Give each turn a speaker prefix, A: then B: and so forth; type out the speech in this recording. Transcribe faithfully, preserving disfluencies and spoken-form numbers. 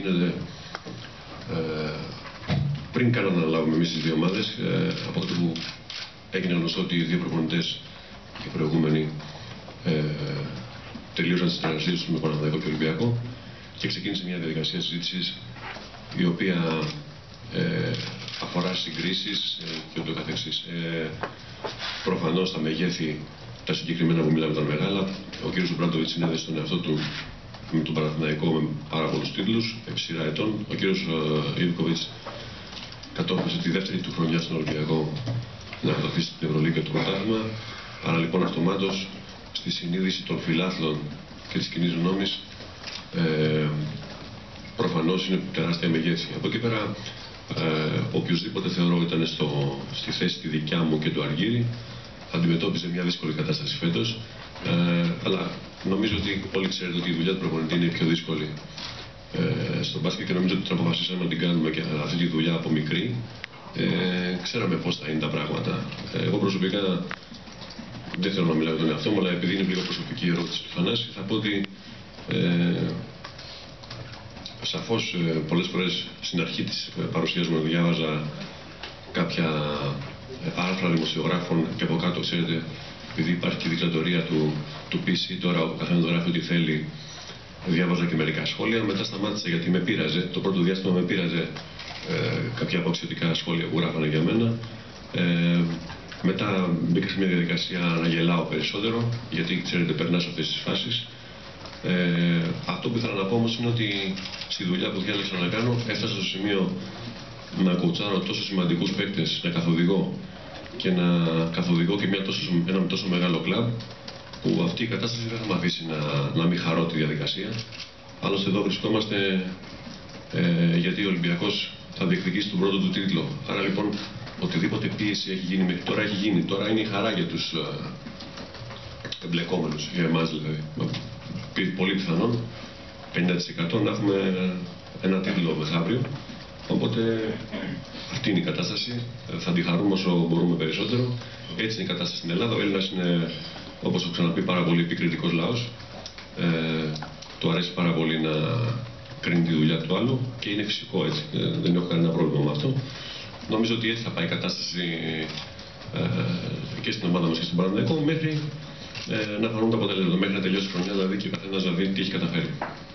A: γίνεται ε, πριν καν αναλάβουμε εμείς τις δύο ομάδες, ε, από τότε που έγινε γνωστό ότι οι δύο προπονητές και οι προηγούμενοι ε, τελείωσαν τις συνεργασίες τους με Παναθηναϊκό και Ολυμπιακό και ξεκίνησε μια διαδικασία συζήτησης η οποία ε, αφορά συγκρίσεις ε, και ούτω καθεξής. Ε, προφανώς τα μεγέθη, τα συγκεκριμένα που μιλάμε ήταν μεγάλα. Ο κ. Ζουμπράντοβιτς συνέδεσε τον εαυτό του με τον Παναθηναϊκό με πάρα πολλούς τίτλους επί σειρά ετών. Ο κ. Ιβκοβιτς κατόρθωσε τη δεύτερη του χρονιά στον Ολυμπιακό να κατακτήσει την Ευρωλίγκα και το πρωτάθλημα. Άρα λοιπόν αυτομάτως στη συνείδηση των φιλάθλων και της κοινής γνώμης ε, προφανώς είναι τεράστια μεγέθη. Από εκεί πέρα ε, οποιοδήποτε θεωρώ ήταν στο, στη θέση τη δικιά μου και του Αργύρη αντιμετώπιζε μια δύσκολη κατάσταση φέτος. Ε, αλλά νομίζω ότι όλοι ξέρετε ότι η δουλειά του προπονητή είναι η πιο δύσκολη ε, στο μπάσκετ και νομίζω ότι την αποφασίσαμε να την κάνουμε και αυτή τη δουλειά από μικρή. Ε, ξέραμε πώς θα είναι τα πράγματα. Ε, εγώ προσωπικά δεν θέλω να μιλάω για τον εαυτό μου, αλλά επειδή είναι λίγο προσωπική η ερώτηση του Θανάση, θα πω ότι ε, σαφώς ε, πολλές φορές στην αρχή της παρουσίας μου διάβαζα κάποια άρθρα δημοσιογράφων και από κάτω, ξέρετε, επειδή υπάρχει και η δικτατορία του, του πι σι, τώρα ο καθένας γράφει ό,τι θέλει. Διάβαζα και μερικά σχόλια, μετά σταμάτησα γιατί με πείραζε. Το πρώτο διάστημα με πείραζε ε, κάποια αποξιωτικά σχόλια που γράφανε για μένα. Ε, μετά μπήκα σε μια διαδικασία να γελάω περισσότερο, γιατί ξέρετε, περνάς αυτές τις φάσεις. Ε, αυτό που ήθελα να πω όμως είναι ότι στη δουλειά που διάλεξα να κάνω έφτασα στο σημείο να κοουτσάρω τόσο σημαντικούς παίκτες, να καθοδηγώ και να καθοδηγώ και μια τόσο, ένα τόσο μεγάλο κλαμπ, που αυτή η κατάσταση δεν θα με αφήσει να, να μην χαρώ τη διαδικασία. Άλλωστε εδώ βρισκόμαστε ε, γιατί ο Ολυμπιακός θα διεκδικήσει τον πρώτο του τίτλο. Άρα λοιπόν οτιδήποτε πίεση έχει γίνει μέχρι τώρα έχει γίνει. Τώρα είναι η χαρά για τους ε, εμπλεκόμενους, για εμάς δηλαδή. Πολύ πιθανόν πενήντα τοις εκατό να έχουμε ένα τίτλο μεθαύριο. Οπότε αυτή είναι η κατάσταση. Θα τη χαρούμε όσο μπορούμε περισσότερο. Έτσι είναι η κατάσταση στην Ελλάδα. Ο Έλληνας είναι, όπως έχω ξαναπεί, πάρα πολύ επικριτικός λαός. Ε, του αρέσει πάρα πολύ να κρίνει τη δουλειά του άλλου και είναι φυσικό έτσι. Ε, δεν έχω κανένα πρόβλημα με αυτό. Νομίζω ότι έτσι θα πάει η κατάσταση ε, και στην ομάδα μας και στον Παναθηναϊκό μέχρι ε, να φανούν τα αποτελέσματα. Μέχρι να τελειώσει η χρονιά δηλαδή και ο καθένας να δει τι έχει καταφέρει.